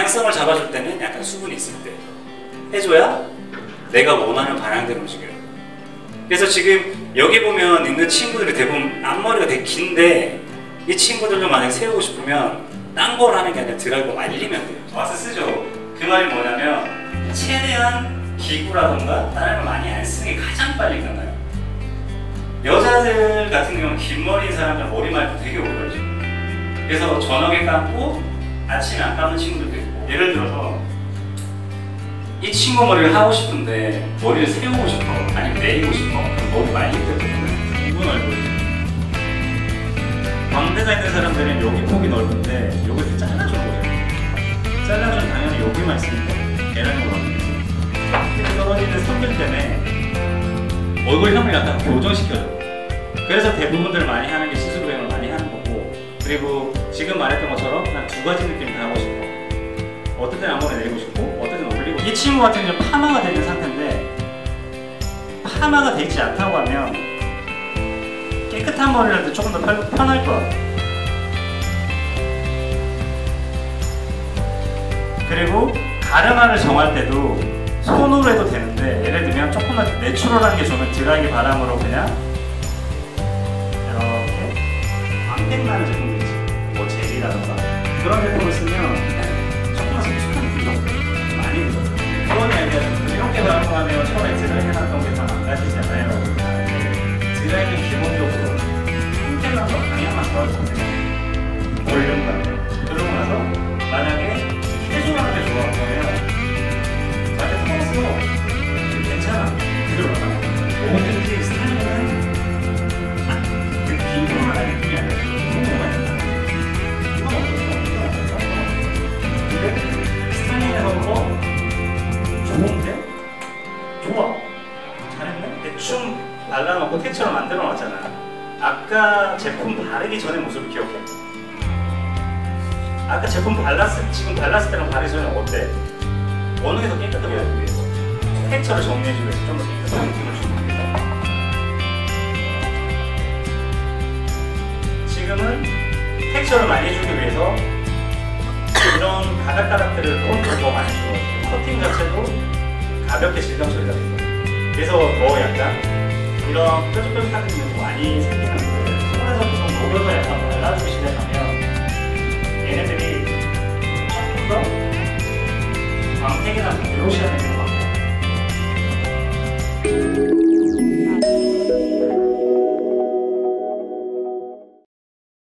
방향성을 잡아줄 때는 약간 수분이 있을 때 해줘야 내가 원하는 방향대로 움직여요. 그래서 지금 여기 보면 있는 친구들이 대부분 앞머리가 되게 긴데 이 친구들도 만약에 세우고 싶으면 딴 걸 하는 게 아니라 드라이버 말리면 돼요. 와서 쓰죠. 그 말이 뭐냐면 최대한 기구라던가 다른 걸 많이 안 쓰는 게 가장 빨리 끝나요. 여자들 같은 경우는 긴 머리인 사람들 머리 말도 되게 오래 걸리죠. 그래서 저녁에 감고 아침에 안 감는 친구들도 있고, 예를 들어서 이 친구 머리를 하고 싶은데 머리를 세우고 싶어, 아니면 내리고 싶어, 그럼 머리 말릴 때부터 2분 얼굴. 광대가 있는 사람들은 여기 폭이 넓은데 여기를 잘라주는 거죠. 잘라주면 당연히 여기만 있으니까 계란으로 만들겠죠. 근데 떨어지는 선들 때문에 얼굴형을 약간 교정시켜줘요. 그래서 대부분들 많이 하는 게 시술 브레이크를 많이 하는 거고, 그리고 지금 말했던 것처럼 난 두 가지 느낌 다 하고 싶어. 어떤 때는 앞머리 내리고 싶고, 어떤 때는 올리고. 이 친구 같은 경우는 파마가 되는 상태인데 파마가 되지 않다고 하면 깨끗한 머리를 할 때 조금 더 편할 것 같아요. 그리고 가르마를 정할 때도 손으로 해도 되는데, 예를 들면 조금 더 내추럴한 게 좋으면 드라이기 바람으로 그냥 이렇게 광택나는 제품이 있지. 뭐 젤이라던가 그런 제품을 쓰면 조금만 촉촉한 구성 많이 묻어요. 그런 얘기하면 이렇게 바람하면 처음에 드라이기 해놨던 게 다 망가지잖아요. 드라이기는 기본적으로 상태랑과 방향만 좋아지면 돼요. 볼륨감. 그러고 나서 만약에 해줘가는 게 좋아 그러면 나한테 퍼서 괜찮아. 그대로 나가. 뭐든지 스타일은 그 비교하는 느낌이 아니라 궁금한 거야. 이건 어떨까? 근데 스타일하고 좋은데? 좋아. 잘했네? 대충 발라놓고 택처럼 만들어놨잖아. 아까 제품 바르기 전에 모습을 기억해? 아까 제품 지금 발랐을 때랑 바르기 전에 어때? 어느 게 더 깨끗하게 하기 위해서 텍스처를 정리해주기 위해서 좀 더 깨끗한 느낌을 주기 위해서 지금은 텍스처를 많이 해주기 위해서 이런 가닥가닥들을 톤을 더 많이 줘가지고 커팅 자체도 가볍게 질감 처리가 된 거예요. 그래서 더 약간 이런 뾰족뾰족한 느낌이 더 많이 생기는